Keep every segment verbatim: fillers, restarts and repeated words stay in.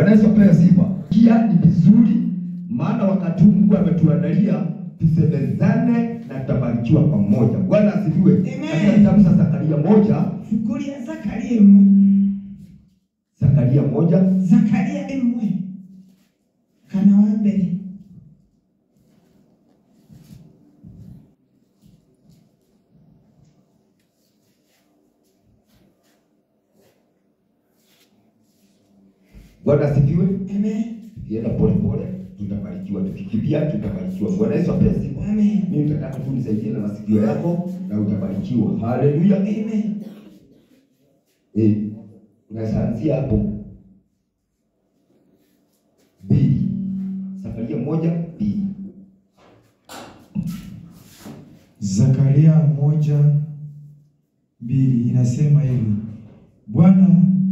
Bwana Yesu apewe sifa. Kia ni vizuri, maana wakati huu Mungu ametuandalia tusemezane na tutabarikiwa pamoja. Bwana asifiwe. Katika kitabu cha Zakaria moja, Fukulia Zakaria imwe. Zakaria moja, Zakaria imwe. Kana wa mbere. Bwana asifiwe. Amen. Tukienda pole pole tutabarikiwa, tukikimbia tutabarikiwa. Bwana Yesu apewe sifa. Amen. Mimi nataka tu nisaidie na masikio yako na utabarikiwa. Haleluya. Amen. Eh, unaanzia hapo. B. Zakaria moja B. Zakaria moja mbili inasema hivi: Bwana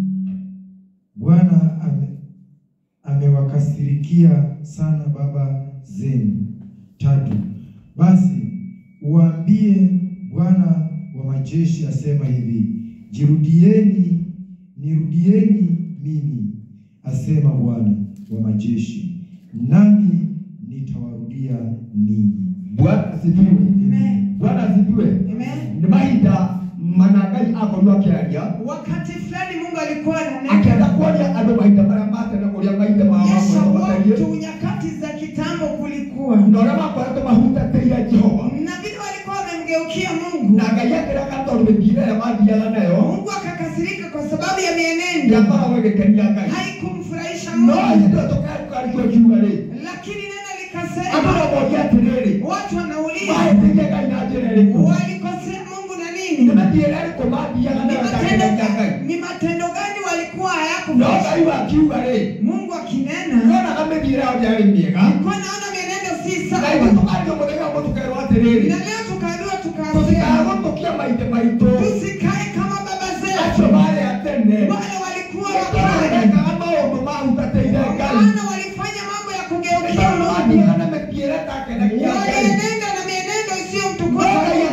Bwana ame, amewakasirikia sana baba zenu. Tatu. Basi uambie Bwana wa majeshi asema hivi: Jirudieni, nirudieni mimi, asema Bwana wa majeshi, nami nitawarudia ninyi. Bwana asifiwe. Amen. Bwana asifiwe. Amen. Ni maida managai akorwa kiaria. Wakati fulani Mungu alikuwa ananena. Akianza kuonia ado maida mara mate na kuonia maida mama Yesu mama. watu nyakati za kitambo kulikuwa. Ndio kama kwa sababu mahuta teia Jehova. Na vile walikuwa wamemgeukia Mungu. Na gaya kila kata ulimejira ya maji ya nayo. Mungu akakasirika kwa sababu ya mienendo. Ya para wewe kania gani. Haikumfurahisha Mungu. No, ndio toka kwa kwa kiungale. Lakini neno likasema. Hapo moja tenere. Watu wanauliza. Wao tenge gani tenere. Walikosea Mungu na nini? Ndio ndio kwa maji ya nayo. Ni matendo gani walikuwa hayakufurahisha? Ndio kaiwa kiungale. Mungu akinena. Ndio kama bila hujali miega. Kwa naona mienendo si sawa. Na hivyo tukaje mwenyewe mtu kairwa tenere. Na leo tukaambiwa tukaanza. Tukaanza kukia maite maito. Tusikae kama baba zetu. Acho wale atende. Wale walikuwa wakati kama ndo utateida gani. Maana walifanya mambo ya kugeukia Mungu. Ana mekiera take na kia. Walienenda na mienendo isiyo mtukufu.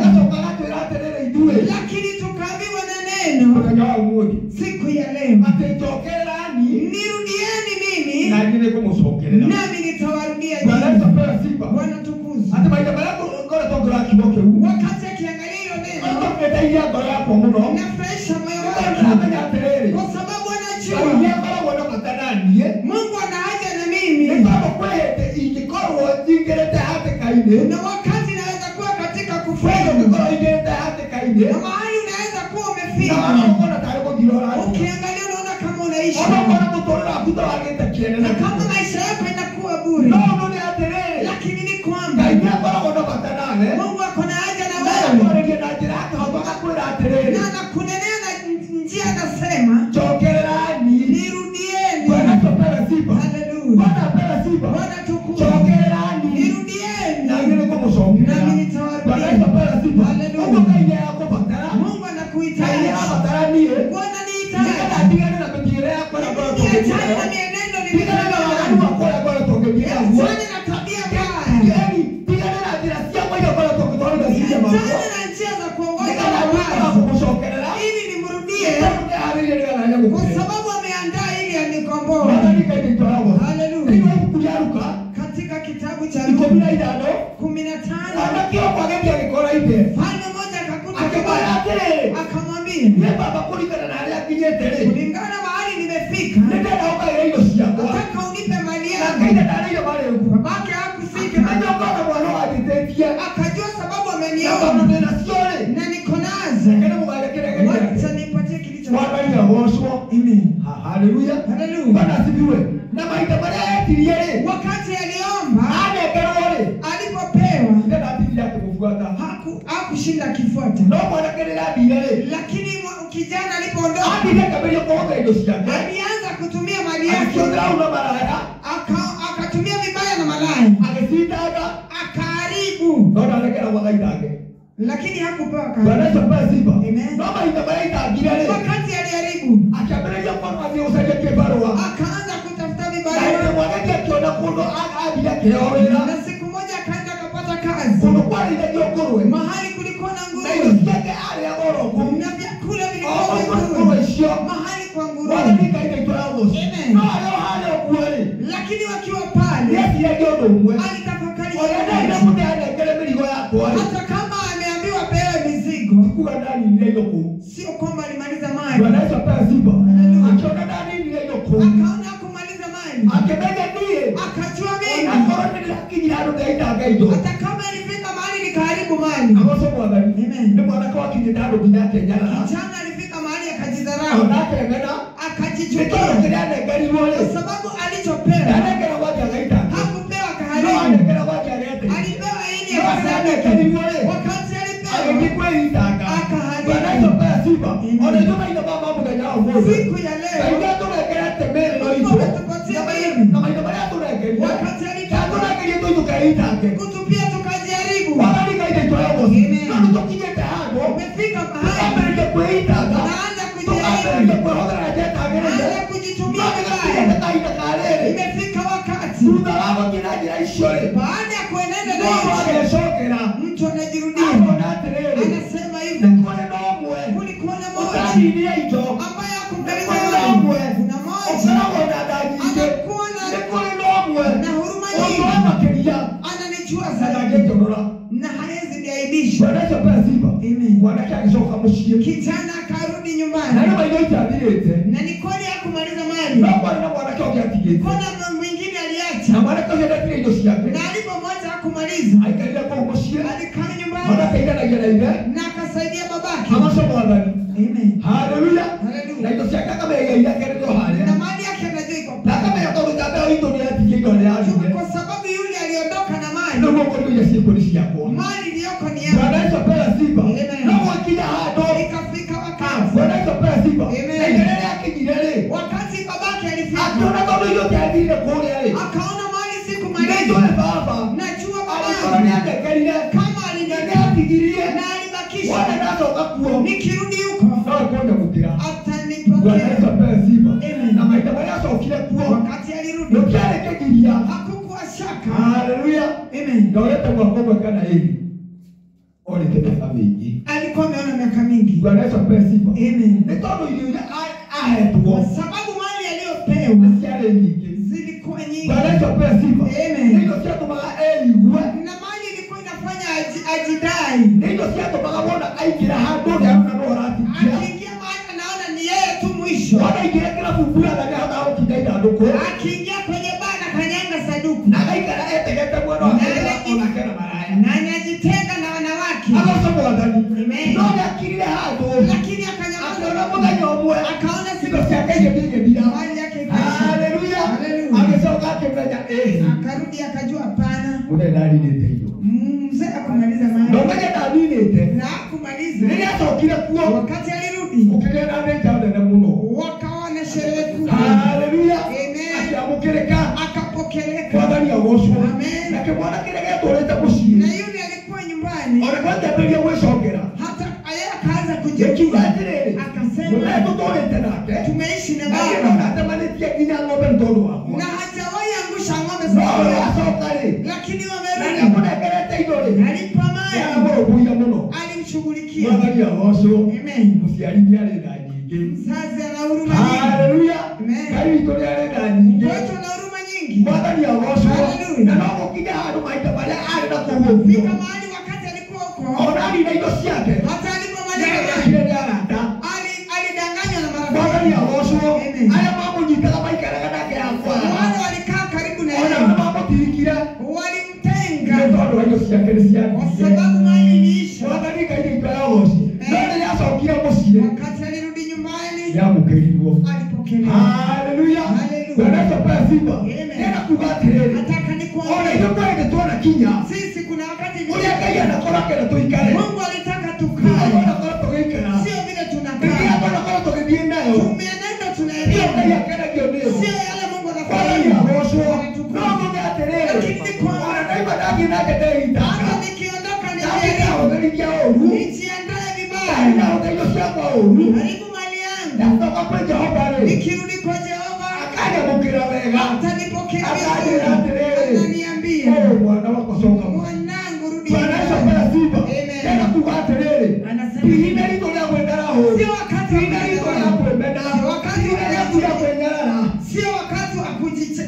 Lakini tukaambiwa na neno siku ya leo. Atejokerani. Nirudieni mimi. Na nini kumushokerera. Nami nitawarudia nyinyi. Bwana apewe sifa. Bwana tukuzwe. Hata maisha yako ngora tokora kiboke huu. Wakati akiangalia hilo neno. Atoketa ile ngora yako mno. Nafurahisha moyo wangu. Kwa sababu anajua. Yeye baba wana matanani. Mungu ana haja na mimi. Ndio kwete ikikorwa jingerete hata kaide. Na wakati naweza kuwa katika kufanya. Kwa jingerete hata kaide. Na mahali unaweza kuwa umefika. Na unaona tayari kwa gilora. Ukiangalia unaona kama unaishi. Unaona kutolewa kutawageta kiene. Na kama maisha yako inakuwa bure. No, no ni atere. Lakini ni kwamba kaida kwa wana matanani. Mungu ako na haja na wewe. wewe. Ndio ndio hata hapa kwa atere. Na anakunenea na njia anasema, chokerani. Nirudieni. Bwana apewe sifa. Haleluya. Bwana apewe sifa. Bwana tukuzwe. Chokerani. Nirudieni. Na ngine kwa mshongera. Nami nitawarudia. Bwana apewe sifa. Haleluya. Mungu kaida yako patara. Mungu anakuhitaji. Kaida yako patara ni. Bwana nihitaji. Ndio na kujirea kwa na kwa Niachane na mienendo niliyofanya. kwa kwa kwa tokea. Niachane na tabia mbaya. Yaani pigana na dirasiya kwa hiyo kwa tokea ndio sije mambo. Niachane na njia za kuongoza watu. Kumshokerera. Ili nimrudie. Kwa Kwa sababu ameandaa ili anikomboe. Haleluya. Ndio kujaruka katika kitabu cha kumi na tano kumi na tano. Anakiwa kwa gari alikola ide. Mfalme mmoja akakuta akabarate. Akamwambia, "Ye baba kulingana na hali yake yetere. Kulingana mahali nimefika. Nenda naomba ile hiyo siako. Nataka unipe mali yangu." Na kaida ndani ya mali yangu. Babake hakufika. Ndio kwa bwana alitetia. Akajua sababu Ndio ameniona. ndio na siole. Na niko nazo. Kana mbaya kile kile. Wacha nipatie kilicho. Bwana ya wosho. Amen. Haleluya. Haleluya. Bwana asifiwe. Na maida mali yake yeye. Wakati aliomba, ane karole. Alipopewa, ndio atili yake kufuata. Haku hakushinda kifuata. Ndio bwana kile hadi yeye. Lakini kijana alipoondoka, hadi ile kabla ya kuoga hiyo siako. Alianza kutumia mali yake. Akiona una malaya. Aka akatumia vibaya na malaya. Akasitaga, akaharibu. Ndio analekea wakaida yake. Lakini hakupewa kazi. Bwana asifiwe sifa. Amen. Mama itabaita agirale. Wakati aliharibu, akabeleza kwa kwa usaje kwa barua. Akaanza kutafuta Na vibaya. mwanamke akiona kundo hadi yake yawela. Na siku moja akaenda akapata kazi. Kundo kwa ile ndio kurwe. Mahali kulikuwa na nguruwe. Na hiyo yake ale ya borogo. Na vyakula vilikuwa vizuri. Mahali kwa nguruwe. Mwanamke ile kwa hapo. Amen. Na leo hali Lakini wakiwa pale, Yesu yeye umwe. alitafakari Oya ndio mtu anayekele miligo yako. hata kama ameambiwa pewe mizigo, Kuwa ndani ile yoko. sio kwamba alimaliza mali. Bwana Yesu apewe sifa. Akiona ndani ile yoko. Akaona kumaliza mali. Akibega ndiye. Akajua mimi. Akaona ni lakini hado gaita gaito. Hata kama ilifika mahali nikaharibu mali. Akoso mwadhani. Amen. Ni mwana kwa kinidado binyake nyala. Kijana alifika mahali akajidharau. Anake ngana. Akajichukia. Kidane gari wole. Kwa sababu alichopewa. Anake na wacha gaita. Hakupewa No, kaharibu. anake na wacha gaita. Alipewa ili No, anake akasaidia. gari wole. Wakati alipewa. Akikwe itaka. Akaharibu. Bwana Yesu apewe sifa. Ona joma ina mama mbuga nyao mwote. Siku ya leo. Kaingia tunakera temele no hizo. Tumetupatia elimu. Na maana baya tunakera. Wakati alipewa. Tunakera tu tukaita. Kutupia tukajaribu. Wakati kaita tu yao. Amen. Na tukije tayari. Umefika mahali. Tukaanza kuita. Unaanza Tukaanza kujaribu. kuona rajeta Unaanza ngere. kujitumia Tukaanza vibaya. kaita kalele. Imefika wakati. Tunalava kinaji aishore. Baada ya kuenenda na Ndio Yesu, wangeshokera. mtu anajirudia. Akona terere. Anasema hivi. Nikone nomwe. Kulikuwa na moja Utani ni ito. ambaye hakumaliza Nikone yote. nomwe. Kuna moja Okana wona dajije. anakuwa na Nikone nomwe. na huruma nyingi. Otoa kelia. Ananijua Sana zaidi gejo nora. na hawezi niaibisha. Bwana Yesu apewe sifa. Amen. Wanake akishoka mushie. Kijana akarudi Na nyumbani. ndio ndio itabirete. Na ni kweli hakumaliza mali. Na bwana mwanake akiatigete. Kuna mambo mwingine aliacha. Na mwanake akiatigete ndio siape. Na alipomwacha hakumaliza. Aikaenda kwa mushie. Alikaa nyumbani Mwanake ina na gera ile. na akasaidia babake. Kama somo ndani. Amen. Haleluya. Haleluya. Na ndio siaka kama ile kile ndio hali. Na mali yake anajua iko Na pale. kama yako ndio ndio ndio atigete ndio hali. Kwa sababu yule aliondoka na mali. Ndio kwa ndio yasiye polisi yako. Mali iliyoko ni Bwana yake. Yesu apewe sifa. Amen. Na wakija hado. Ikafika wakati. Bwana Yesu apewe sifa. Amen. Na ile yake jidele. Wakati babake alifika. Akiona kama hiyo tayari kule yale. Akaona mali Ndio sikumaliza. baba. Najua Alikuwa babake. ni ande kalile. Kama aliniambia Afikirie. na alibakisha. Wana nazo kakuo. Nikirudi huko Sawa kwenda kutira. Bwana Yesu atanipokea. apewe sifa. Amen. Na maisha baya sio kile kuo. Wakati alirudi Ndio kile kijilia. hakukuwa shaka. Haleluya. Amen. Ndio leta mwakobo kana hivi. Ole tete famiki. Alikuwa ameona miaka mingi. Bwana Yesu apewe sifa. Amen. Ni todo ile ahe tu. Kwa sababu mali aliyopewa Asiale nyingi. zilikuwa nyingi. Bwana Yesu apewe sifa. Amen. Ndio sio kama eli huwa. Na mali ilikuwa inafanya aji- ajidai. Ndio sio kama bona aikira hado ya mna rati. Akiingia mahali anaona ni yeye tu mwisho. Wana ikira kila fufura na hata au kidaida ndoko. Akiingia kwenye baa na kanyanga saduku. Na kaikara ete kete mwana wa ona kana maraya. Na anajitenga na wanawake. Hapo somo wadani. Amen. Ndio yakirire hado. Lakini akanyamaza. Akaona mwana nyomwe. Akaona Siko siake yeye bila. mali yake ikaisha. Haleluya. Haleluya. Amesoka kemenya eh. Akarudi akajua hapana. Mune ndani ndio hiyo. Mzee akumaliza mali. Ndio ngoja ndani ndio. Na akumaliza. Nini atokile kuo. Wakati alirudi Ukigenda ndio ndio na muno. wakawa na sherehe kubwa. Haleluya. Amen. Akiamukeleka. Akapokeleka. Kwa ndani ya Yesu. Amen. Na kimwana kile kile toleta mushie. Na yule alikuwa nyumbani. Olekwenda mbele ya shokera. Hata yeye akaanza Yekiza kujiuliza. tirere. Akasema Mwe tutolete nake. tumeishi na Na yeye baba anatamani tia kinya ng'ombe mtoto wako. na hajawahi angusha ng'ombe No, sasa. asokale. Lakini Na wamerudi. yakuna kelete idole. Alipa Ya mali. ngoro kuya muno. Alimshughulikia. Mwangalia Yesu. Amen. Msialini yale na nyingi. Mzazi ana huruma nyingi. Haleluya. Amen. Kari itole yale na nyingi. Mtoto ana huruma nyingi. Mwangalia Yesu. Haleluya. Na nako kija hado maita bale ale na kuwo. Fika mahali wakati alikuwa huko. Ona ni na hiyo siake. Hata alipomaliza Yeye mali. kile yala ta. Ali alidanganywa na Mwangalia marafiki. Yesu. Amen. Aya mambo nyikala maikara yake yakwa. Wale walikaa karibu na Ona yeye. mambo tirikira. Walimtenga Ndio hiyo siake ni siake. kwa sababu mali iliisha. Mwangalia kaje ikala Yesu. Ndio yasokira musie. Wakati alirudi nyumbani Ya mukeriwo. alipokelewa. Haleluya. Haleluya. Bwana Yesu apewe sifa. Amen. Tena kubatere. Nataka Ona nikuambie hiyo kwenda tuona kinya. sisi kuna wakati Ule kaya na kora kena tuikale. Mungu alitaka Kaya tukae. na kora tuikala. Sio vile Ndio tunakaa. bwana kora tukienda nayo. Tumeenda Sio tunaelewa. kaya kena kioneo. Sio yale Mungu Kwa anafanya. hiyo Yesu. Anatukuza. Ndio ngoja aterere. Lakini ni kwa- Ona naiba dagi na kete ita. Hata nikiondoka Dagi nijaribu. na ogalikia oru. Nijiandae Dagi vibaya. na ogalikia kwa oru. Haribu mali yangu. Natoka kwa Jehova leo. Nikirudi kwa Jehova Akaja mukira wega. atanipokea Akaja vizuri. aterere. Ananiambia Oh mwana wako soka. mwanangu rudi Bwana Yesu nyumbani. apewe sifa. Amen. Tena kubaterere. Anasema Ihina liko lya kwendera ho. sio wakati Ihina liko lya kwendera. Sio wakati wa Ihina liko lya kwendera. sio wakati wa kujichukia.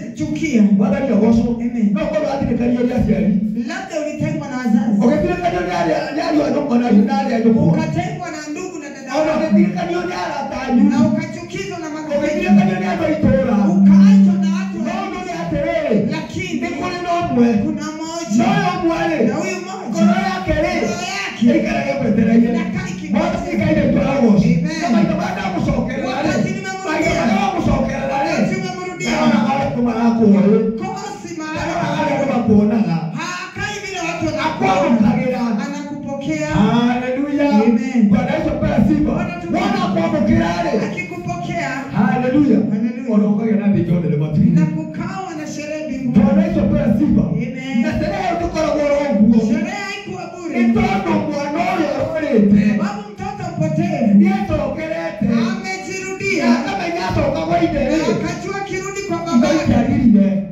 kuchukia. Bwana ni awoso. Amen. Na kwa ati ni kariyo ya siari. Labda ulitengwa na wazazi. Okay, vile kariyo ni ali ali wanoko na yunali ajoko. Ukatengwa na ndugu na dada. Ona vile kariyo ni ala tanyu. Na ukachukizwa na Okay, vile marafiki. kariyo ni ala itora. Ukaachwa na watu No wa no ni atere. lakini Ni kule no mwe. kuna moja. No mwale. Na huyu moja. Kono yake le. Kono yake. Ikara petera ile. Inakaa ikimwezi. Mwana sikaide kwa awoso. Amen. Kama itabada kusokera. Wakati nimemrudia. Kama kusokera. Wakati nimemrudia. Naona wale kwa yako wewe. Kosi Naona mahali. wale kwa kuonana. Hakai vile watu Akwa wanakuona. mkagera. Anakupokea. Haleluya. Amen. Bwana Yesu apewe sifa. Bwana akwamukira ale. Akikupokea. Haleluya. Haleluya. Unaokoka na ndicho ndio Na matini. kukawa na sherehe mbinguni. Bwana Yesu apewe sifa. Amen. Na sherehe tukora bora nguo. Sherehe haikuwa bure. Mtoto mwana huyo orete. Babu mtoto mpotevu. Yesu okerete. Amejirudia. Kama nyato kawaida. Na akajua kirudi kwa Baba babake. yake.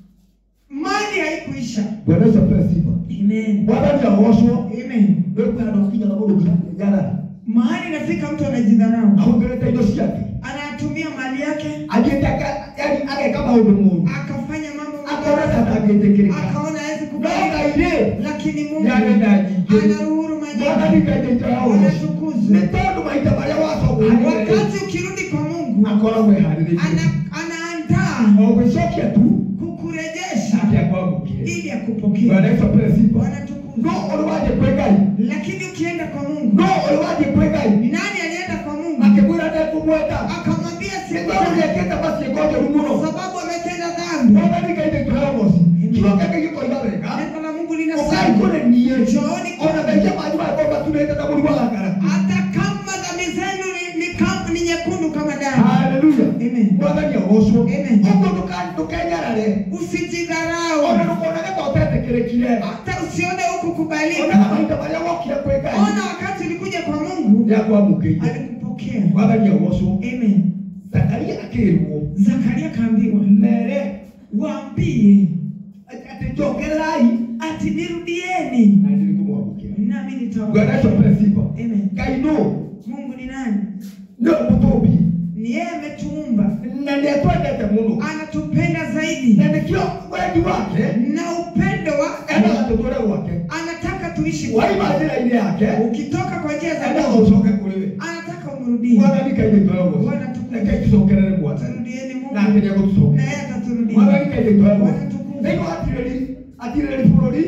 Mali haikuisha. Bwana Yesu apewe sifa. Amen. Bwana ni awoso. Amen. Wewe kuna rafiki na bado kijana. Mahali nafika mtu anajidharau. Aongeleta hiyo siaki. Anatumia mali yake. Akitaka yani ake kama hudumu. Akafanya mambo Akaona mabaya. atagetekeleka. Akaona hawezi Ndio kubali. ile. Lakini Mungu Yale ndaji. ana uhuru Bwana majibu. nikaje jao. Anatukuzwa. Nitondo maita bale waso. Wakati ukirudi kwa Mungu, Akora we hadithi. ana anaandaa Ogeshokia tu. kukurejesha Ati akwangu kile. ili akupokee. Bwana Yesu apewe sifa. Wanatukuzwa. No olwaje kwegai. Lakini ukienda kwa Mungu, No olwaje kwegai. nani alienda kwa Mungu? Akibura ndio kumweta. Akamwambia Ndio sikuwa yeketa basi ngoje rumuno. sababu ametenda dhambi. Bwana nikaje jao. Kio kake kiko ibabeka. Neno la Mungu Okai linasema kule niye. Njooni kwa Ona beja majua kwamba tunaenda na Mungu wala hata kama dhambi zenu ni, ni, kam- ni nyekundu kama damu. Haleluya. Amen. Bwana ni awoso. Amen. Mungu tukani tukenyarare. Usijidharau. Ona nuko na kwa tete kile kile. Hata usione huku kubalika. Ona kama itabaya wakia kweka. Ona wakati ulikuja kwa Mungu, Ya kwa mukeye. alikupokea. Bwana ni awoso. Amen. Zakaria akirwo. Zakaria kaambiwa, Mere waambie atijokerai ati nirudieni na nilikumwamkia. nami Bwana nitawaponya. Yesu apewe sifa. Amen. Kaino Mungu ni nani? ndio mutobi. Ni yeye ametuumba. Na ndiye twendete muno. Anatupenda zaidi. Na nikio wendi wake Na upendo wake enda atotore wake. anataka tuishi kwa Waiba zile ile yake. ukitoka kwa njia za Enda Mungu usoke kuliwe. anataka umrudie. Bwana nikaje jao. Bwana tukufu. Nikaje tusokerere bwana. Turudieni Mungu Na kile kutusoke. na yeye ataturudia. Bwana nikaje jao. Bwana tukufu. Ndio atireli atireli furori.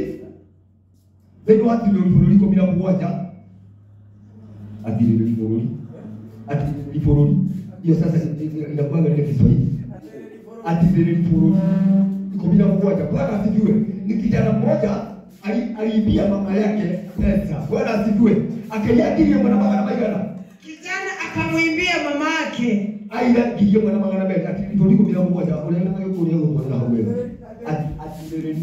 Ndio atireli furori komila mmoja. Atireli furori. Atireli furori. Hiyo sasa inakuwa ni Kiswahili. Atireli furori. Komila mmoja. Bwana asifiwe. Ni kijana mmoja aliibia mama yake pesa. Bwana asifiwe. Akaiagilia mwana mama na maigana. Kijana akamwimbia mama yake. Aida kiyo mwana mama na maigana. Atireli komila mmoja. Unaenda kwa hiyo leo kwa na wewe. Atireli.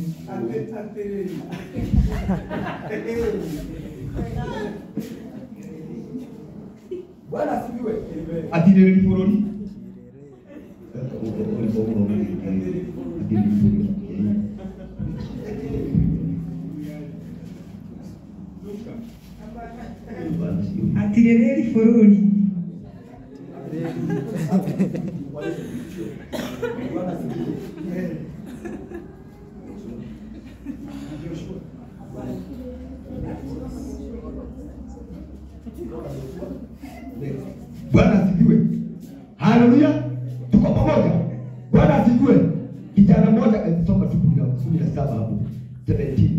Bwana asifiwe. Atireli furori. Atirereri forori. Bwana asifiwe. Haleluya. Tuko pamoja. Bwana asifiwe. Kijana mmoja alisoma tu kumi na saba hapo. seventeen.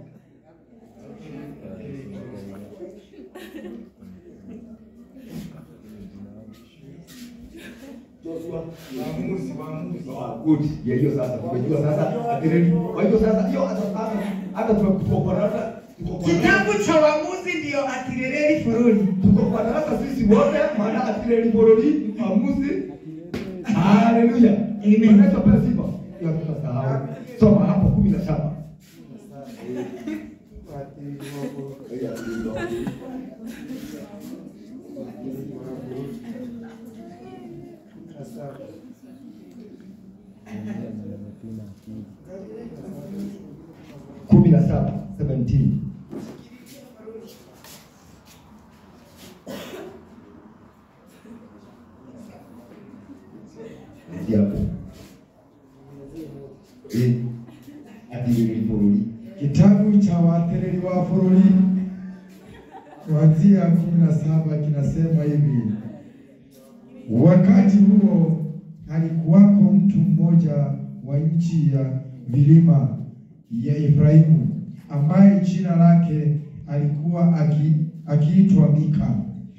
Joshua, waamuzi, waamuzi. Oh, good. Ya hiyo sasa. Tumejua sasa. Atireni. Kwa hiyo sasa hiyo hata sasa hata tuko kwa darasa. Kitabu cha Waamuzi ndio atirereri forori. Tuko kwa darasa sisi wote maana atireni forori, waamuzi. Haleluya. Amen. Bwana Yesu apewe sifa. Hiyo tunasahau. Soma hapo kumi na saba. Kumi na saba, seventeen. Hapo. Eh. Atiriri bururi. Kitabu cha Waathiriri wa Bũrũri kuanzia kumi na saba kinasema hivi: wakati huo alikuwako mtu mmoja wa nchi ya vilima ya Efraimu ambaye jina lake alikuwa aki, akiitwa Mika.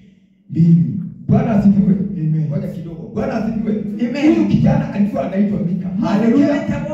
Mbili. Bwana asifiwe. Amen. Ngoja kidogo. Bwana asifiwe. Amen. Huyu kijana alikuwa anaitwa Mika. Haleluya.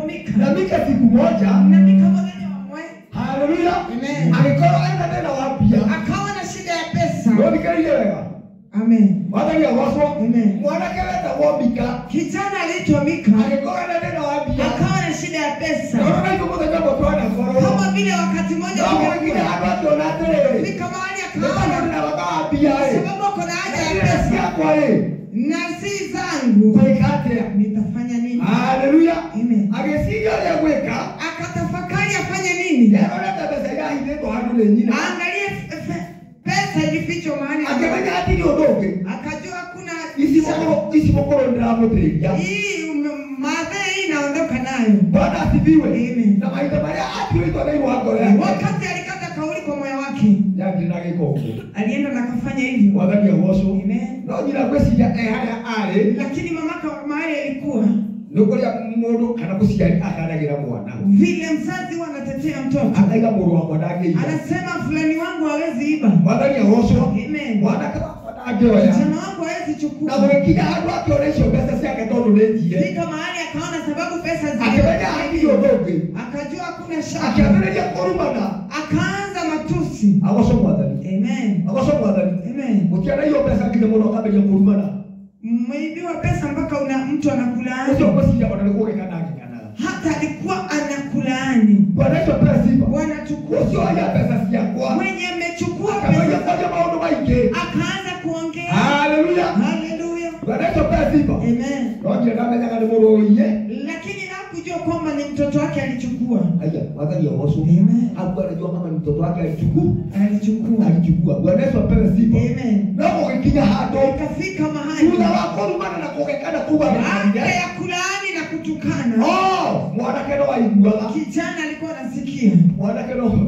Na Mika siku moja, Na Mika mwana wa mwe. haleluya. Amen. Alikuwa anaenda tena wapi? Akawa na shida ya pesa. Ndio nikaelewa. Amen. Watu ya waso. Amen. Mwanake leta wa Mika. Kijana aliitwa Mika. Alikuwa anaenda tena wapi? Akawa na shida ya pesa. Naona hiyo kwa sababu watu wana foro. Kama vile wakati mmoja Ndio wengine hapa tunaona tele. Mika mahali Ndio akaona tunawaka pia eh. sababu ako na haja ya Pesa pesa. kwa eh. Na si zangu. Kwa ikate. Nitafanya nini? Haleluya. Amen. Agesiga ya kuweka. Akatafakari afanye nini? Ndio pesa ya ile kwa hadu lengine. Angalie f- f- pesa ilifichwa mahali. Akifanya ati niondoke. Akajua kuna Isipokoro isipokoro ndio tele. hii um, madhe hii inaondoka nayo. Bwana asifiwe. Amen. Na maisha baya ati wewe ndio ndio wako leo. Wakati alikata kauli kwa moyo wake, Ya kinage koko. alienda na kafanya hivyo. Wadhani ya woso. Amen. No jina kwesi ya eh haya ale. Lakini mamaka mahali alikuwa Ndio ya mundu kana kusiari akanagira mwana. vile mzazi wanatetea mtoto. Akaiga muru wako dage. Anasema fulani wangu hawezi iba. Wadhani ya woso. Amen. Wana kama wadage ya. Mjana wangu hawezi chukua. Na mwekija hadu akionyesha pesa si akatondo leji. Fika mahali akaona sababu pesa Akifanya haki niondoke. akajua hakuna shaka. Akiangalia korumana. Akaanza matusi. Awaso mwadhani. Amen. Awaso mwadhani. Amen. Ukiana hiyo pesa kile mwana kabla ya kurumana. Mmeibiwa pesa mpaka una mtu anakulaani. Sio basi ya wanakuwa kana kana. Hata alikuwa anakulaani. Bwana hiyo pesa sipa. Bwana chukua. Sio ya pesa si yako. Mwenye amechukua Kama pesa ya maono maike. akaanza kuongea. Haleluya. Haleluya. Bwana hiyo pesa sipa. Amen. Roho ndio amenya kana moro iye. Lakini hakujua kwamba ni mtoto wake alichukua. Aya, wadhani ya woso. Amen. Hapo anajua kama ni mtoto wake alichukua. Alichukua. Alichukua. Bwana hiyo pesa sipa. Amen. Na ukikinya hado. Ikafika mahali. Kuna wako rumana na kukekana kuba. Baada ya kulaani na kutukana. Oh, mwana keno waiguaga. Kijana alikuwa anasikia. Mwana keno.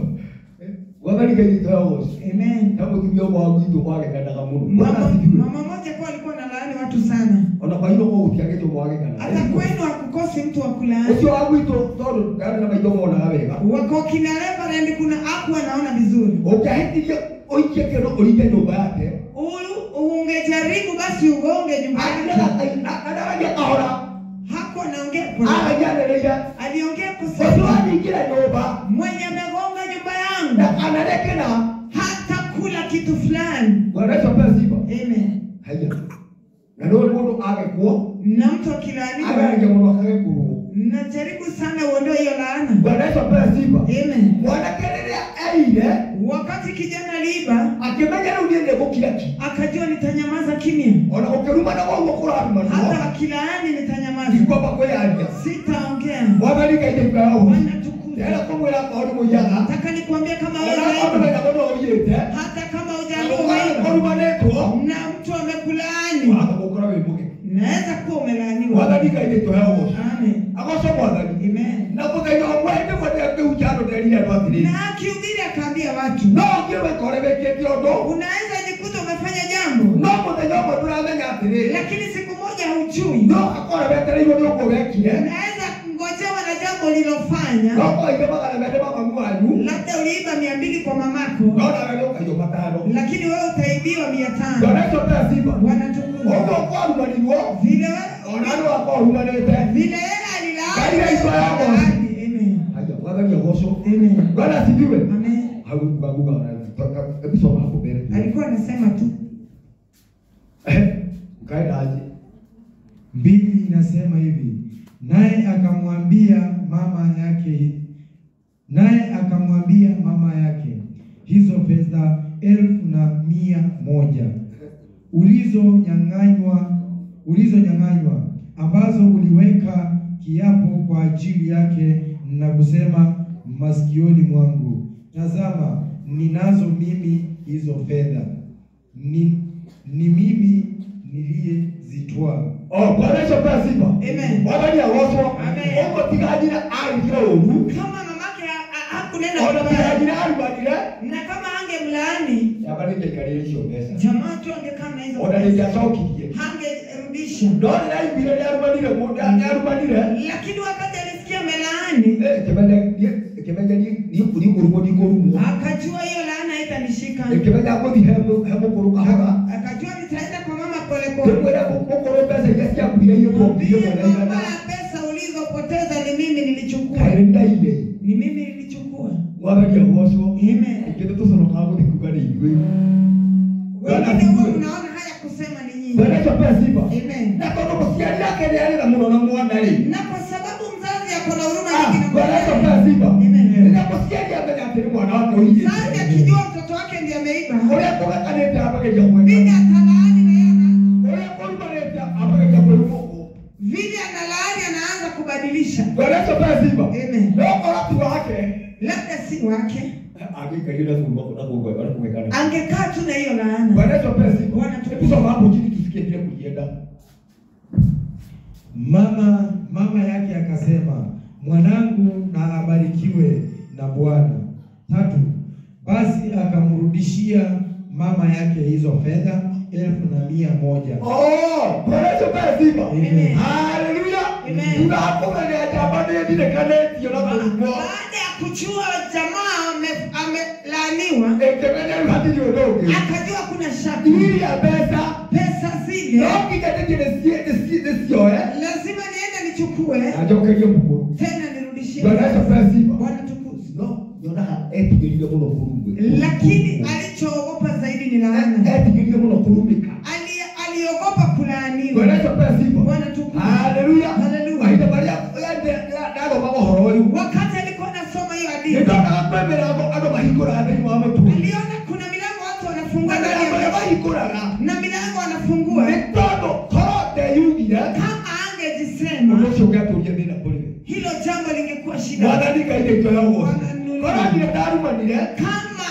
Wadhani kwenye tawos. Amen. Kama tumio kwa wito kwa kenda kamuno. Mama mama moja kwa alikuwa analaani watu sana. Ona kwa hilo kwa utiageto kwa kenda. Hata kwenu hakukosi mtu wa kulaani. Usio wito todo gari na maidomo na wega. Wako kina Reverend kuna aku anaona vizuri. Ukahitilia oike kero olike nyumba yake. Huyu ungejaribu basi ugonge nyumba yake. Anawaje kahora. Hako anaongea kwa. Ah, jana leja. Aliongea Sio kusema hadi kila nyumba. mwenye amegonga nyumba yangu Na analekena. hata kula kitu fulani. Bwana Yesu asifiwe. Amen. Haya. Na ndio mtu angekuwa Na mtu akilaaniwa agaje mtu akakuru. najaribu sana uondoe hiyo laana. Bwana Yesu asifiwe. Amen. Mwana kelele aile. Wakati kijana aliiba Akimenya uliende kukila ki. akajua nitanyamaza kimya. Ona ukeruma na wao kwa mama. Hata wakilaani nitanyamaza. Kwa bako yaje. Sitaongea. Wadhalika ile kwa wao. Wanatukuza. Yala kwa la kwa wao yaga. Nataka nikwambie kama wewe Ona kama unaiba, na kono oyete. hata kama Kwa hujaliwa kwa maneto. na mtu amekulaani, Wako kokora wewe muke. naweza kuwa umelaaniwa. Wadhalika ile kwa wao. Amen. Akoso wadhali. Amen. Na kwa hiyo mwende kwa ndio ujano ndio ile wadhali. Na akihubiri akaambia watu, No ngiwe kore beke kiodo. unaweza jikuta umefanya jambo, No mutenya kwa turamenya atiri. lakini siku moja hujui. No akora beke ile ndio kwa weki eh. Unaweza ngojewa na jambo lilofanya. No kwa ile baka na beke mama mwanyu. Labda uliiba mia mbili kwa mamako, No na leo kayo patano. lakini wewe utaibiwa mia tano. Bwana Yesu asifiwe. Wanatukuza. Ogo kwa rumanirwo. Vile wewe Onano akwa rumanete. vile yeye alilaani. Kali ya Israeli. Amen. Haya, wadhani ya goso. Amen. Bwana asifiwe. Amen. Hakubaguga na episode hapo mbele. Alikuwa anasema tu. Eh, kaida aje. Mbili inasema hivi, naye akamwambia mama yake, naye akamwambia mama yake, hizo pesa elfu na mia moja ulizonyang'anywa ulizonyang'anywa ambazo uliweka kiapo kwa ajili yake na kusema masikioni mwangu, tazama ninazo mimi hizo fedha, ni, ni mimi niliyezitwaa. Oh, Bwana Yesu asifiwe. Amen. Wadhani ya goso. Amen. Ogo tiga nyina alijira oru kama mamake ha- ha- hakunena ona vibaya, nyina alibadira na kama angemlaani yabane kekale hiyo pesa jamaa tu angekaa na hizo ona pesa, ndio saukiye hangerudisha. ndio na ibire ya alibadira muda ya alibadira Lakini wakati alisikia amelaani, eh kemenya kemenya ni ni kuri kurugo ni korumo akajua hiyo laana haitanishika, kemenya ko di hebo hebo kuruka haba akajua nitaenda kwa mama pole pole. kwenda kokoro pesa yasi ya kuile hiyo kwa hiyo Ndiyo, kwa mama, pesa ulizopoteza ni mimi nilichukua, kaenda ile ni mimi nilichukua. wabadi ya woso Amen. kitu tu sono kago dikugana iwe Wengine huwa mnaona haya kusema ni nyinyi. bwana tupea sifa Amen. na kwa kusikia yake ni yale na muno na muona ile Na kwa sababu mzazi ako na huruma ah nyingi na bwana mwanadamu. tupea sifa Amen. na kusikia yake ni yale mwana wako hivi Mzazi akijua mtoto wake ndiye ameiba, ole kwa kaneta hapa kwa jambo vile atalaani na yeye ana- ole kwa kaneta hapa kwa jambo huko vile analaani anaanza kubadilisha. bwana tupea sifa Amen. ndio kwa watu wake Labda si wake, akikaida kumwa kuna kwa wale kumekana angekaa tu na hiyo laana. bwana tupea sifa Bwana tupea hebu soma hapo chini tusikie bila kujienda Mama mama yake akasema, mwanangu na abarikiwe na Bwana. Tatu, basi akamrudishia mama yake hizo fedha elfu na mia moja. oh bwana tupea sifa Amen. haleluya Amen. tunapokuwa ni ajabu ndio ile kaneti yo na kwa Baada ya kujua jamaa ame- amelaaniwa, ekemenya hadi ndio akajua kuna shaka, ili ya pesa pesa zile ndio kikateke ni sie ni sie ni sio eh lazima niende nichukue ajoka hiyo mkuu tena nirudishie. bwana tupea sifa Bwana tukuzwe. no yona eti ndio muno kurumbe Lakini alichoogopa zaidi ni laana. eti ndio muno kurumbika Ali aliogopa kulaaniwa. bwana tupea sifa Bwana tukuzwe. haleluya Haleluya. haida bali ya ndio baba horo Wakati alikuwa anasoma hiyo hadithi, ndio na mbele hapo ado mahikora hadi mama tu aliona kuna milango watu wanafungua ndio ndani ya na maisha. mahikora Na milango wanafungua. ndio kote yugira Kama angejisema, Mwisho gato uje bila pole. hilo jambo lingekuwa shida. Mwadandika ile kwa yao. Wananunua. Kwa nini daruma ni ya? Kama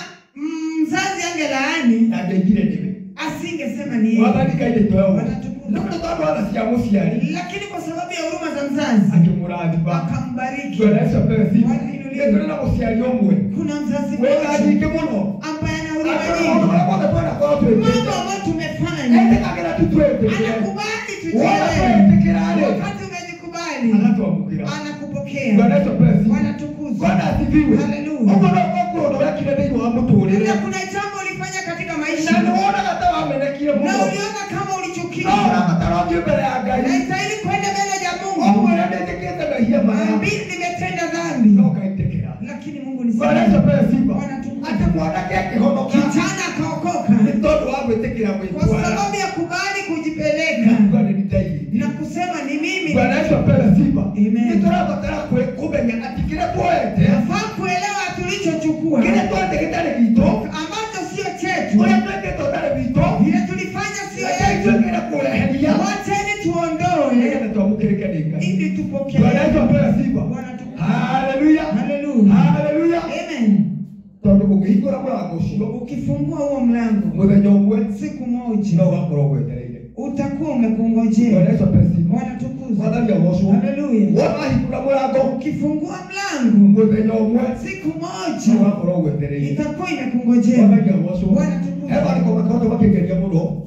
mzazi angelaani, Na jengine niwe. asingesema ni yeye. Mwadandika ile kwa yao. Wanatukuza. Ndio ndo wana siamusi yani. Lakini kwa sababu ya huruma za mzazi, Akimuradi ba. akambariki. Kwa nasa pesi. Wanainuliwa. Ndio na kusiali omwe. Kuna mzazi Wewe mmoja ajike muno. ambaye ana Hata huruma kama nyingi. unakwenda kwa kwa watu Mambo wengine. ambayo Ende tumefanya, kagera tutwete. anakubali Wala tujielewe. twete kirale. Wakati umejikubali, Anatuamukira. anakupokea. Kwa nasa pesi. Bwana tukuzwe. Bwana asifiwe. Haleluya. Uko na kwa kwa kile ndio amuturire. Labda kuna jambo ulifanya katika maisha Na naona hata wamenekia na Mungu. uliona kama ulichukiwa, Naona matarajio mbele ya na gari. istahili kwenda mbele ya Mungu Mungu. anatekeleza na hiyo maana. Mbili, nimetenda dhambi, Ndoka itekea. lakini Mungu Bwana nisamehe. apewe sifa. Bwana tukuzwe. Hata mwana yake hono Kijana akaokoka mtoto wangu itekea kwa kwa sababu ya kubali kujipeleka Bwana nitaji. na kusema ni mimi. Bwana apewe sifa. Amen. Nitarabatara kwe kumenya atikira poete. Nafaa kuelewa tulichochukua Kile tuate kitale kito. ambacho sio chetu, Ule twende totale kito. vile tulifanya sio Sio yetu. kile kule helia. Wacheni tuondoe Ndio tuamukirika nika. ili tupokee. Bwana apewe sifa. Bwana tukuzwe. Haleluya. Haleluya. Haleluya. Amen. Tondu kugihingura murango ucio Ukifungua huo mlango muthenya umwe siku moja no gakorwo gwetereire. utakuwa umekungojea. Bwana Yesu pesi. Bwana tukuzwe. Mwathani agocwo. Haleluya. Wahingura murango Ukifungua mlango muthenya umwe siku no moja gakorwo gwetereire. itakuwa imekungojea. Mwathani agocwo. Bwana tukuzwe. Eba niko makondo makigeria muno.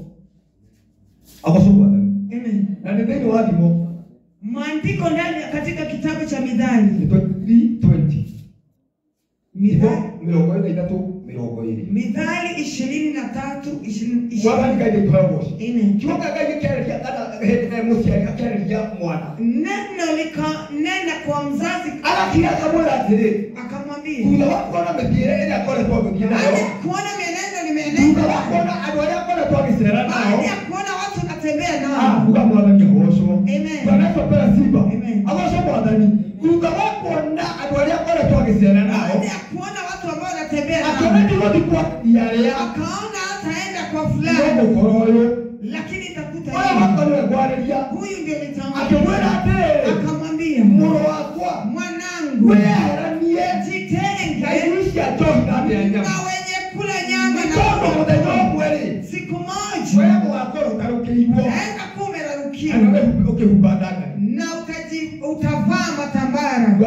Agocwo Mwathani. Amen. Na nĩ thĩinĩ wa thimo Maandiko ndani katika kitabu cha Mithali. nĩ twenty twenty. Mithali mĩrongo ĩna na ithatũ mĩrongo ĩrĩ. Mithali ishirini na tatu ishirini. Mwathani Ngai nĩtũhe ũgocwo. Amen. Kiugo Ngai gĩkĩarĩria kana hĩndĩ ĩrĩa mũciari akĩarĩria mwana. Neno likanena kwa mzazi Agakira akamwĩra atĩrĩ, akamwambia, thutha wa kuona mĩthiĩre ĩrĩa akoretwo agĩthiĩ baada nayo, ya kuona mienendo thutha nimeenenda, wa kuona andũ arĩa akoretwo agĩcera nao, baada ya kuona watu natembea ah, nao. kuga Mwathani agocwo. Amen. Bwana Yesu apewe sifa. Amen. Agocwo Mwathani. Thutha wa kuona andũ arĩa akoretwo agĩcera nao, Baada ya kuona watu ambao wanatembea akiona nao, ndigũthiĩ kwa arĩa akaona hataenda kwa no fulani, mũkoro ũyũ lakini itakuta ũrĩa yeye. wakorirwo kwarĩria, Huyu ndio nitamwambia. akĩmwĩra atĩrĩ, Akamwambia, mũrũ wakwa mwanangu, wĩyeheranie jitenge na irio cia njohi na ndĩa na nyama, wenye kula nyama nĩ na tondũ mũthenya kula. ũmwe-rĩ, Siku moja wee mũgakorwo ũtarũkĩirwo enda kuwa umerarukiwa kana ũkĩhumba ndangari. na utaji utavaa matambara.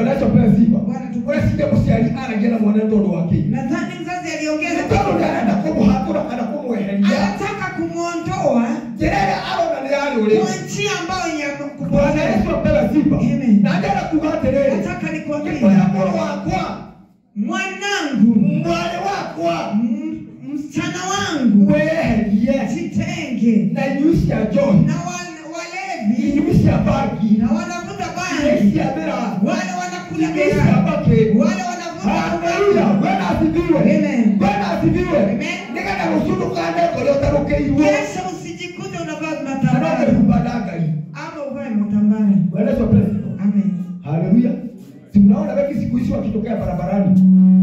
aliongeza Ndio anaenda kumuhatura kana kumweheria. anataka kumuondoa Jerere arona ni yale ule. kwa njia ambayo ya Bwana Yesu apewe sifa. Amen. Na ndio kugaterere. nataka nikwambie Kwa moyo wako, mwanangu mwale wako, m- msichana wangu weherie jitenge na yusi ya joy. na wale- walevi Yusi ya bagi. na wanavuta bangi Yusi ya bera. wale wanakula Yusi ya bera bake. wale wanavuta Haleluya. Bwana asifiwe. Amen. Bwana asifiwe. Amen. Nikana rusudu kande kole utarukeirwo. kesho usijikute unavaa Anoge matambara kubadaka hii. ama uvae matambara. Bwana Yesu apewe sifa. Amen. Haleluya. Tunaona wengi siku hizi wakitokea barabarani.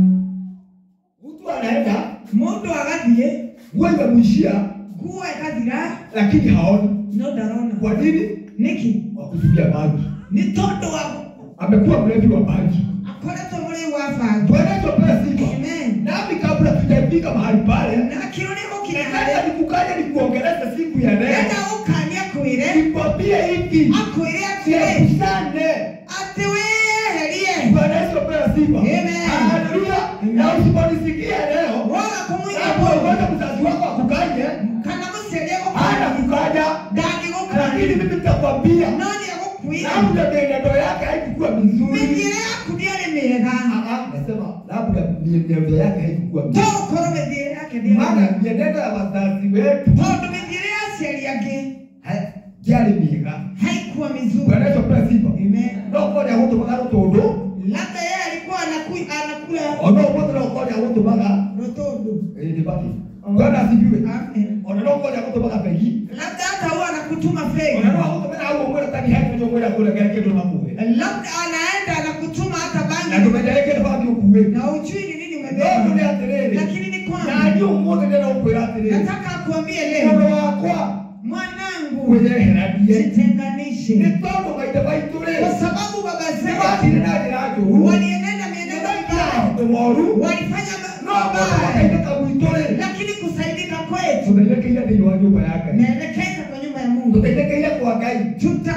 Mtu anaenda, Mundu agathie wewe muishia nguo ikathira lakini haoni. no ndarona Kwa nini? niki Kwa kutumia bangi. ni tondu wa Amekuwa mlevi wa bangi. akoretwo muri wa bangi. Bwana Yesu apewe sifa. Amen. Nami kabla tujafika mahali pale, na kiruni gukira nataka hale nikukaje nikuongeleze siku ya leo. enda ukania kwire Nikwambie hivi. akwire atire Siepusane. ati weherie Bwana Yesu apewe sifa. Amen. Haleluya. Na usiponisikia leo, wala kumwiga hapo Mungu uone mzazi wako akukaje, kana museria hana kukaja. dangi Lakini gukana mimi nitakwambia, noni agukwira labda mienendo yake haikuwa mizuri. mithire yaku ndiari miega Ah ah, nasema labda mienendo yake haikuwa mizuri. to ukorwo mithire yake ndiari Maana mienendo ya wazazi wetu tondu mithire ya aciari angi jali miega. haikuwa mizuri. Bwana Yesu apewe sifa. Amen. No kwa huto magaro todo. Labda yeye alikuwa anakui anakula Ono kwa no kwa huto maga. rotondo. Eh ni baki. Bwana asifiwe. Amen. Ono no kwa huto maga pegi. Labda hata huwa anakutuma feki. Ono no huto maga au ngora tani hapo ndio ngora kula gari kitu makuwe. Labda anaenda anakutuma hata Na bangi. tumejeleke kwa ndio kuwe. Na ujui ni nini Ndio umebeba. ndio aterere. Lakini ni Na kwamba ndio mmoja ndio kwa aterere. nataka kuambia Ono leo wakwa mwanangu kwenye heradie. jitenganishe. Ni todo baita baitule. Kwa sababu baba Sibati zetu na jirado. walienenda mienendo mibaya. Moru. Walifanya No ma- baba mabaya. kaita kabutole. Lakini kusaidika kwetu Tunaelekea ile ndio nyumba yake. naelekeza kwa nyumba ya Mungu. Tutaelekea kwa gai. Tuta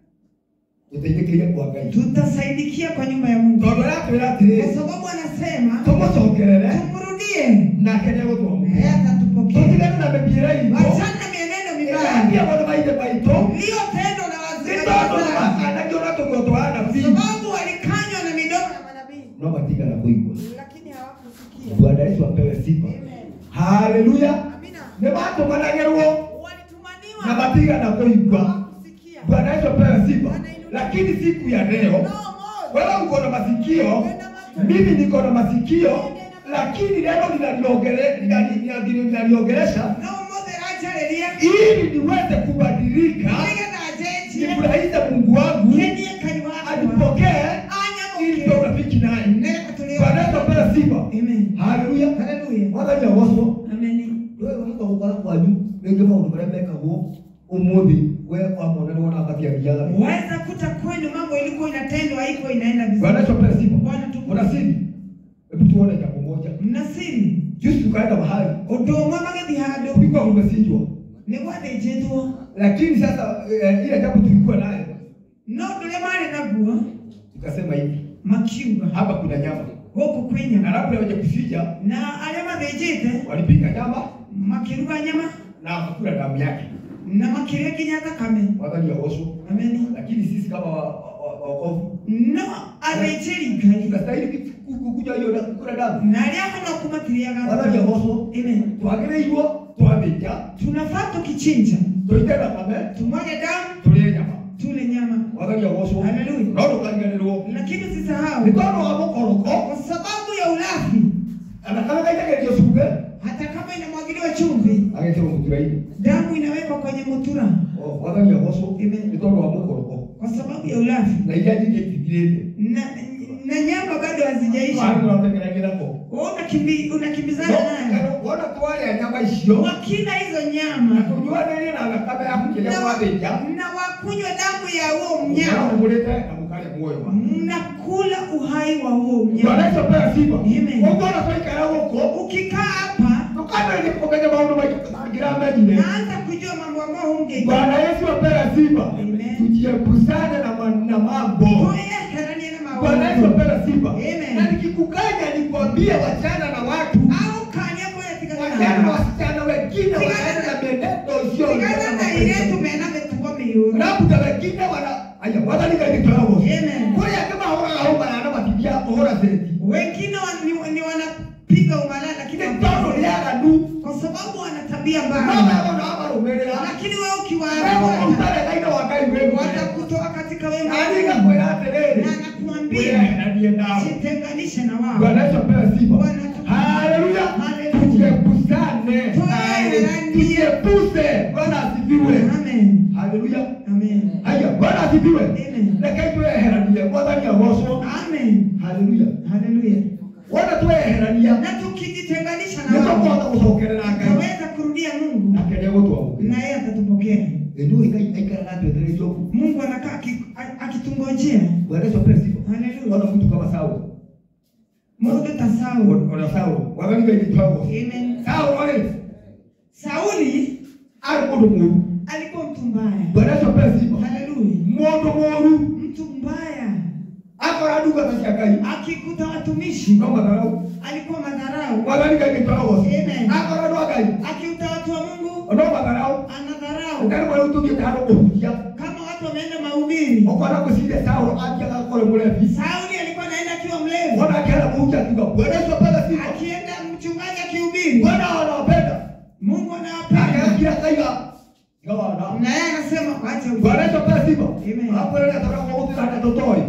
Tutaelekea kwa gai. tutasaidikia kwa nyumba ya Mungu. Ndio yake bila Kwa tire. sababu anasema Tumosokerere tumrudie na kene goto. naye atatupokea. Tutigane na mebira hiyo. Achana mienendo mibaya Ndio bado baite baito. ndio tendo la wazee Ndio wa ndo wazazi. anajiona togoto ana fi. Sababu walikanywa na midomo ya manabii No batiga na kuigwa. lakini hawakusikia. Bwana Yesu apewe sifa. Amen. Haleluya. Amina. Ne watu managerwo Walitumaniwa na batiga na kuigwa. hawakusikia. Bwana Yesu apewe sifa. Lakini siku ya leo No more. wewe uko na masikio, mimi niko na masikio, lakini neno linaliongelea linaliongelesha No more the rajareria. ili niweze kubadilika, Nige na jeje. nifurahishe Mungu wangu, Kenye kani wako. anipokee Anya ili muke. ndio rafiki naye. Nene katuliwa. Bwana Yesu apewe sifa. Amen. Haleluya. Hallelujah. Mwana ya woso, Amen. wewe unataka ukala kwa juu, ndio maana unapeleka huo umuthi wewe kwa mwana wana wakati ya vijana. Waweza kuta kwenu mambo ilikuwa inatendwa haiko inaenda vizuri. Bwana Yesu apewe sifa. Bwana tu. Kuna siri. Hebu tuone jambo moja. Mna siri. Juzi tukaenda mahali Odoma magathi hado. kulikuwa kumesijwa, Ni wade jetwo. lakini sasa eh, ile jambo tulikuwa nayo No dole mare naguo. tukasema hivi, Makiuga. hapa kuna nyama Huko kwenya. na labda waje kusija, Na alema vejete. walipika nyama Makiruga nyama. na wakakula damu yake, Na makiria kinyaka kame. wadhani ya woso. Amen. Lakini sisi kama wakofu No arejeriga. tunastahili kukuja hiyo na kukula damu, Na aliako na kumatiria wadhani ya gaba. woso. Amen. Twagereirwo twabija Tunafaa tukichinja. toitenda kame Tumwage damu, tulie nyama, tule nyama. wadhani ya woso. Haleluya. Nono kaniganirwo Lakini usisahau nikono wa mukoroko kwa sababu ya ulafi anakana kaitagerio suge hata kama inamwagiliwa chumvi, agekero muturaini. damu inawekwa kwenye mutura Oh, wadhani ya woso Amen. nitono wa mukoroko kwa sababu ya ulafi na ijaji kitigirete na, na nyama bado hazijaisha. Wanu watengenagera ko. Wewe unakimbi unakimbizana nayo Wana tuwale ya nyama isio. wakila hizo nyama Tujua nini na nakaba ya kuja ya wabeja. na wakunywa damu ya huo Mnyama mnyama, muleta na mukale moyo wa. mnakula uhai wa huo Bwana mnyama. Yesu apewe sifa. Amen. Ongora kwa ikara huko. Ukikaa hapa Tukana ni kukogeja maono magira mengine. naanza kujua mambo ambayo hungejua. Bwana Yesu apewe sifa. Amen. Tujiepusane na ma- na mambo. Oye, karani na Bwana Yesu mawazo. apewe sifa. Amen. Na nikikukanya nikwambie wachana na watu Au wana aya wadani kaje twawo. Amen. Kwa ya kama hora hao bana batibia hora zeti. Wengine wan- ni wanapiga umalaya lakini Ndio ndio ndu. kwa sababu wana tabia mbaya. Mama wana hapa umelea. Lakini wewe Wewe ukiwaambia mtale kaida wakai wewe. watakutoa katika wema Andika wako. kwa telele. Na nakuambia Wewe ndiye nao. sitenganishe na wao. Bwana Yesu apewe sifa. Bwana tu- Haleluya. Haleluya. Tujiepusane. Tujiepusane. Tujiepuse. Bwana asifiwe. Amen. Haleluya. Amen. Haya, Bwana asifiwe. Amen. Leka tueherania Bwana ni awoso. Amen. Haleluya. Haleluya. Wana tueherania. Na tukijitenganisha na Ndio wao, kwa kusokelera ngai. tutaweza kurudia Mungu Na kile watu wao. na yeye atatupokea. Ndio ikai ikara na tuendelee joku. Mungu anakaa aki- a- akitungojea. Bwana Yesu apewe sifa. Haleluya. Wana mtu kama Sauli. Mungu tasau. Wana Sauli. Wana ngai ni twawo. Amen. Sauli wale. Sauli Alikuwa mungu. alikuwa mtu mbaya. Bwana Yesu apewe sifa. Haleluya. Mondo moru. Mtu mbaya. Akora duka tashakai. Akikuta watumishi Noma karau. alikuwa madharau. Wana ngai ni twawo. Amen. Akora duka gai. Akiuta watu wa Mungu Noma karau. anadharau. Ukari mwe utuki tano kuhutia. Kama watu wameenda mahubiri, Okwana kusinde Sauli atia akore mulevi. Sauli alikuwa anaenda akiwa mlevi. Wana kila kuja tuka. Bwana Yesu apewe sifa. Akienda mchungaji akihubiri, Bwana wanawapenda. Mungu anawapenda. Akakia kaiga. Gawana. Na yeye anasema acha Bwana Yesu apewe sifa. Amen. Hapo leo nataka kuuza hata totoi.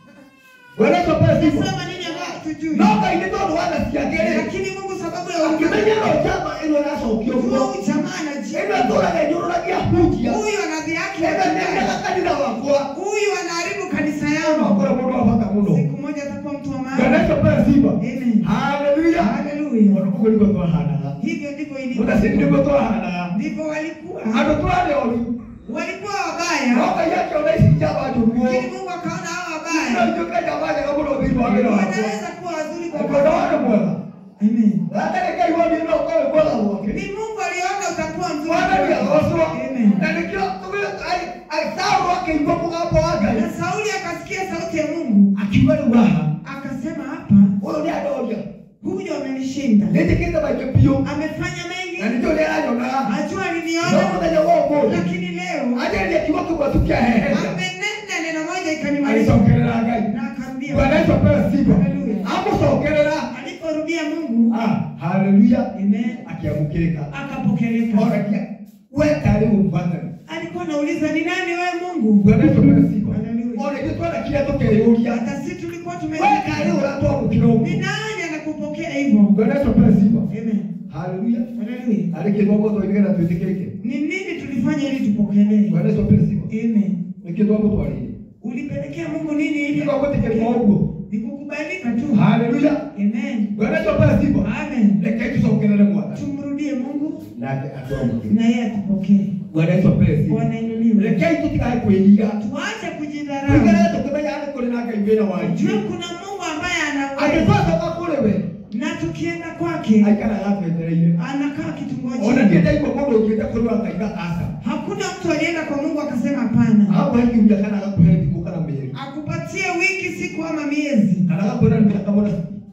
Bwana Yesu apewe sifa. Sema nini ambacho hatujui. Noka ile ndo wana siakele. Lakini Mungu sababu ya Akimenya ro chama ilo naso huyo ukio. ujamaa na Ilo jina. tora ya nyoro la kia kujia. Huyu anadhi yake Ilo nenda kanisa wako. huyu anaharibu kanisa yangu. Akora mono afaka muno. Siku moja atakuwa mtu wa Bwana maana. Yesu apewe sifa. Amen. Haleluya. Haleluya. Wanakuwa liko kwa hana. Hivyo ndivyo ilivyo. Unasema ndivyo kwa hana. Ndivyo walikuwa. Hapo twale oli. Walikuwa wabaya. Noka yake unaishi jaba turuo. Lakini Mungu akaona hao wabaya Ndio kaja baada ya kulo bibi wale wako. wanaweza kuwa wazuri kwa Kwa dawa mwana. Amen. Hata kai wao ndio kwa kwa wake. Ni Mungu aliona utakuwa mzuri. Bwana ni aoswa. Amen. Na nikiwa tuwe ai ai sawa wake ipo hapo waga. Na Sauli akasikia sauti ya Mungu. Akiwa ni waha. Akasema hapa, Wao ni adoria. huyu amenishinda. Ndio kitu baje pio. Amefanya mengi. Na ndio leo ayo na. Ajua Ndio aliniona. mmoja wao moja. Lakini leo Aje ile kiwako kwa tukia hehe. amenena neno moja ikanimaliza. Alisokelera gai. Na akaambia Bwana Yesu apewe sifa. Haleluya. Hapo sokelera. Aliporudia Mungu, Ah, haleluya. amen, Akiamkirika. akapokeleka. Ora kia. Wewe karibu mbanga. Alikuwa anauliza ni nani wewe Mungu? Bwana Yesu apewe sifa. Haleluya. Ora ndio twana kile tokeuria. Hata sisi tulikuwa tume Wewe karibu unatoa mkirogo. ni nani anakupokea hivyo? Bwana Yesu apewe sifa. Amen. Haleluya. Haleluya. Alikidogo to ingera tuitikirike. Ni nini tulifanya ili tupokelee? Bwana Yesu apewe sifa. Amen. Nikidogo to ali. Ulipelekea Mungu nini ili Ndio kwa tikirike huko. nikukubalika tu? Haleluya. Amen. Bwana Yesu apewe sifa. Amen. Leka tusokelele mwana. Tumrudie Mungu Na atuamke. na yeye atupokee. Bwana Yesu apewe sifa. Bwana inuliwe. Leka tutikae kuingia. Tuache kujidharau. Ingera tukimenya hata kule naka ibena wali. Jua kuna Mungu ambaye anaweza. Akipata kule wewe. Na tukienda kwake Aikara hapo endelee. anakaa Ona kitungojea. ndiye iko kodo ukienda kule akaika asa. Hakuna mtu alienda kwa Mungu akasema hapana. Hapo hiki mjakana akakuhedi kukana mbele. Akupatie wiki, siku ama miezi. Anataka kwenda nikamwona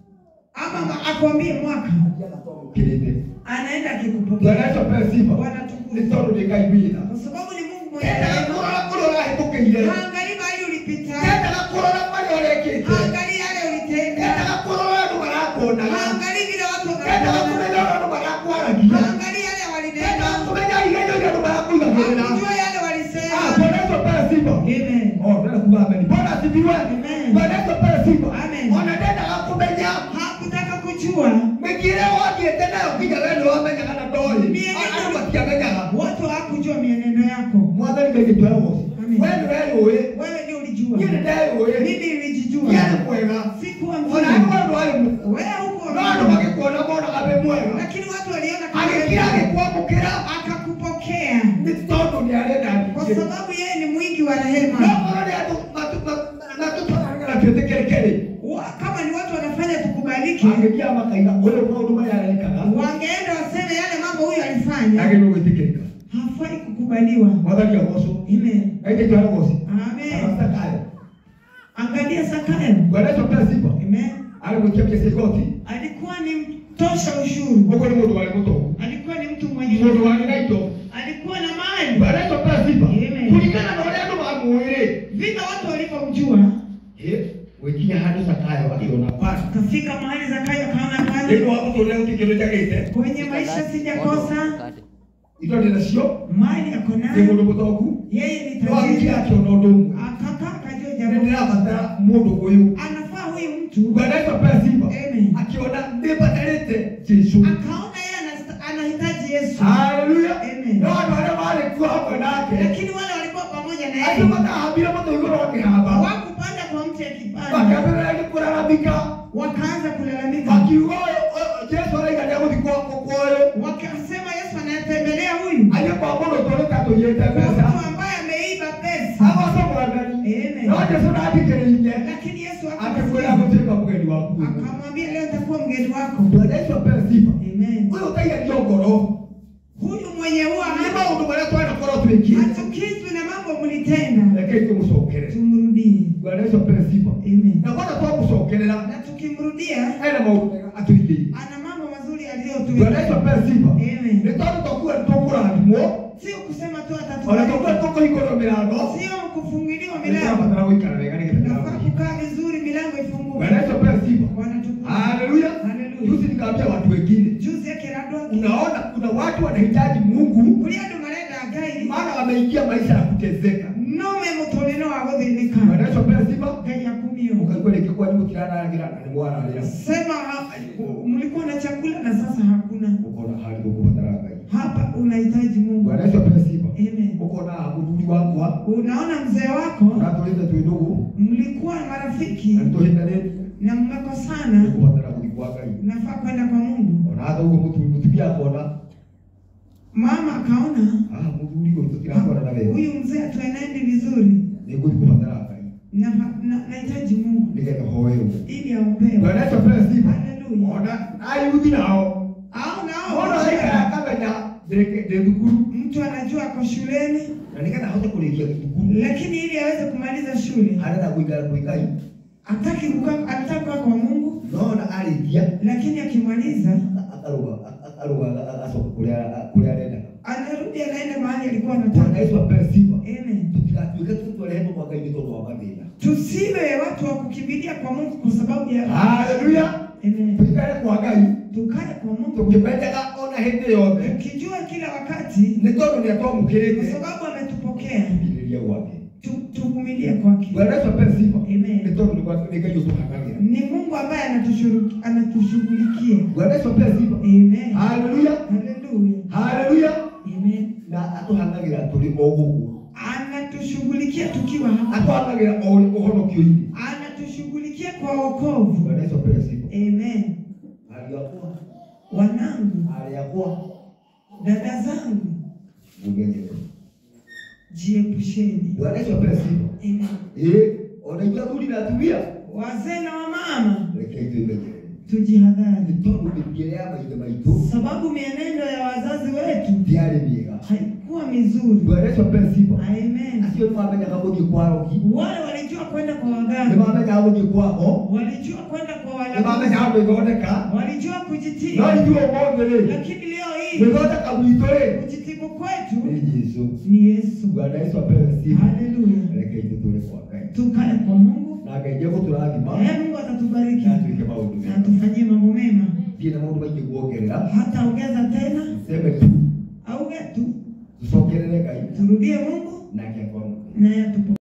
Ama ma- akwambie mwaka. kilende. Anaenda akikupokea. Bwana Yesu apewe sifa. Bwana tukufu. Ni toro de kaibina. Kwa sababu ni Mungu mwenye Enda rehema. kula kula la hitoke ile. Haangalii mahali ulipita. Enda kula la pale wale kete. Haangalii yale ulitenda. Enda kula la ndo barako na. Haangalii vile watu Enda wanakuona. kula la ndo barako na gia. Haangalii yale Enda walinena. kula ile ile ndo barako na gia. Hakujua yale Ah, walisema. Bwana Yesu apewe sifa. Amen. Oh, ndio kubaba ni. Bwana asifiwe. Amen. Bwana Yesu apewe sifa. Amen. Ona dada hakumenya. Hakutaka kujua. Mwingine wake tena ukija wewe wamenya kana doli. Mienendo- Ana wakiamenya. Watu hawakujua mienendo yako. Mwadhani kwa kitu yao. Amen. Wewe wewe wewe. Wewe ndio ulijua. Yeye ndio wewe. Mimi nilijijua. Yeye kwega. Sikuwa Ona mzuri. hapo wale. Wewe huko. Ndio wakikuona mbona amemwega. Lakini watu waliona kama Akikia alikuamkira akakupokea. ni toto ni alenda. Kwa sababu yeye ni mwingi wa rehema. Ndio wale watu watu watu wanatekelekele. Wa- Kama ni watu wanafanya tukubaliki, Angekia makaida wale kwa huduma ya reka. wangeenda waseme yale mambo huyu alifanya. Angeno kutekeleka. Hafai kukubaliwa. Mwadhani ya moso. Amen. Aite kwa moso. Amen. Anastakayo. Angalia Zakayo. Bwana Yesu apewe sifa. Amen. Alipokia pesa yote. Alikuwa ni mtosha ushuru. Huko ni mtu wale mtu. Alikuwa ni mtu mwenye Mtu wale naito. alikuwa na mali. Bwana Yesu apewe sifa. Amen. Kulingana na wale ndio maamuere. Eh, wekia hadi Zakayo akiona pasi. Kafika mahali Zakayo akaona pale. Ndio hapo toleo kikilo chake. Kwenye maisha sijakosa. Ito ndio sio mali yako nayo. Ndio ndio botoku. Yeye ni tajiri. tajiri. Akiona ndomo. Akaka kajua jambo. Ndio hapa modo huyu. Anafaa huyu mtu. Baadaye pesa sifa. Amen. Akiona ndiye batalete Yesu. Akaona yeye anahitaji Yesu. Haleluya. Amen. Ndio wale wale kwa hapo nake. Lakini wale walikuwa pamoja na yeye. Asema habira moto yuko wake hapa. Hawakupanda kwa mti akipanda. Wakabera yake kulalamika. Wakaanza kulalamika. Akiuoyo Yesu anaikalia kwa kwa kwayo. Wakasema Yesu anatembelea huyu. Alipo hapo toleka to yete pesa. Mtu ambaye ameiba pesa. Hawa sio ndani. Amen. Na Yesu anaandika nje. Lakini Yesu akakwenda kuteka mgeni wako. Akamwambia leo nitakuwa mgeni wako. Bwana Yesu apewe sifa. Amen. Wewe utaiya kiongoro. Huyu mwenye huwa hapa utumale kwa kwa watu wengine. Atukizwe na mambo mlitenda. Lakini tumsokele. Tumrudie. Bwana Yesu apewe sifa. Amen. Na bwana kwa kusokelea. Na tukimrudia aina mambo atuidie. Ana mambo mazuri aliyotuia. Bwana Yesu apewe sifa. Amen. Ndio tutakuwa tukura ndimo. Sio kusema tu atatubariki. Wanatoka tuko iko milango. Sio kufungiliwa Milango milango. patana wika na wengine Nafaa kukaa vizuri milango ifunguke. Bwana Yesu apewe sifa. Bwana tukufu. Haleluya. Haleluya. Juzi nikaambia watu wengine. Juzi yake radwa. Unaona kuna watu wanahitaji Mungu. Kulia ndo marenda agai. Maana wameingia maisha ya kutezeka. Nome mutoleno agodhilika. Bwana Yesu apewe sifa. Gaya kumio. Ukaikuwa ikikuwa nyumu kirana na kirana ni mwana alia. Sema mlikuwa na chakula na sasa hakuna. Uko na hali huko madaraka hii. Hapa unahitaji Mungu. Bwana Yesu apewe sifa. Amen. Uko na hududi wangu hapa. Unaona mzee wako? Unatoleza tu ndugu. Mlikuwa marafiki. Anatohinda nini? Na mmekosana. Uko madaraka kulikuwa kai. Nafaa kwenda kwa Mungu. Ona hata huko mtu mtu pia akona. Mama akaona, ah mtu huyo mtu kila kwa na wewe. Huyu mzee atuenendi vizuri. Ni kuliko madaraka hii. Na nahitaji Mungu. Nikaenda hoyo. Ili aombewe. Bwana Yesu apewe sifa. Haleluya. Ona ayudi nao. Au nao. Ona haya kama ya de dukuru. Mtu anajua ako shuleni. Na nikana hoja kulegia dukuru. Lakini ili aweze kumaliza shule. Hana kuiga kuigai. Hataki kukaa, anataka kwa Mungu. Naona alidia. Lakini akimaliza akaruga akaruga asoka kulia kulia nenda. Anarudi anaenda mahali alikuwa anataka. Bwana Yesu apewe sifa. Amen. Tukatuika tutolehemo mwaka hii ndio wa badila. Tusiwe watu wa kukimbilia kwa Mungu kwa sababu ya haleluya. Amen. Tukale kwa gai. Tukae kwa Mungu. Tukipenda ona hende yote. Ukijua kila wakati ni tono ni atoa mkirete. Kwa sababu ametupokea. Tuvumilie wake. Tuvumilie kwake. Bwana Yesu apewe sifa. Amen. Ni tono ni kwa nikayo tuhangalia. Ni Mungu ambaye anatushughulikia. Bwana Yesu apewe sifa. Amen. Haleluya. Haleluya. Haleluya. Amen. Na atuhangalia tuli ogugu. Anatushughulikia tukiwa hapa. Atuhangalia ohonokio hili. Anatushughulikia kwa wokovu. Bwana Yesu apewe sifa. Amen. Aliyakuwa wanangu, aliyakuwa dada zangu, mwenyewe jiepusheni. Bwana Yesu apewe sifa. Amen. Eh, unajua tuli na tumia wazee na wamama, lekea hiyo tujihadhari. Nitono bibilia maide maitu. Sababu mienendo ya wazazi wetu diari miega haikuwa mizuri. Bwana Yesu apewe sifa. Amen. Asio mwamenya kaboje kwao ki. Wale walijua kwenda kwa waganga. Ni mwamenya kaboje kwao. Walijua kwenda kwa wale. Ni mwamenya kaboje kuoneka. Walijua kujitii. Na ndio mwongele. Lakini leo hii Ngoja kabitore. kujitibu kwetu Ni Yesu. Ni Yesu. Bwana Yesu apewe sifa. Haleluya. Lekea hiyo tule kwa kai. Tukae kwa Mungu. Na akaje kwa tulathima. Eh, Mungu atatubariki. Na tuike maundu mema. Na tufanyie mambo mema. Dina maundu mengi kuongelea. Hata ongeza tena. Sema tu. Au getu. Tusogelele kai. Turudie Mungu. Na kia kwa Mungu. Na yatupo.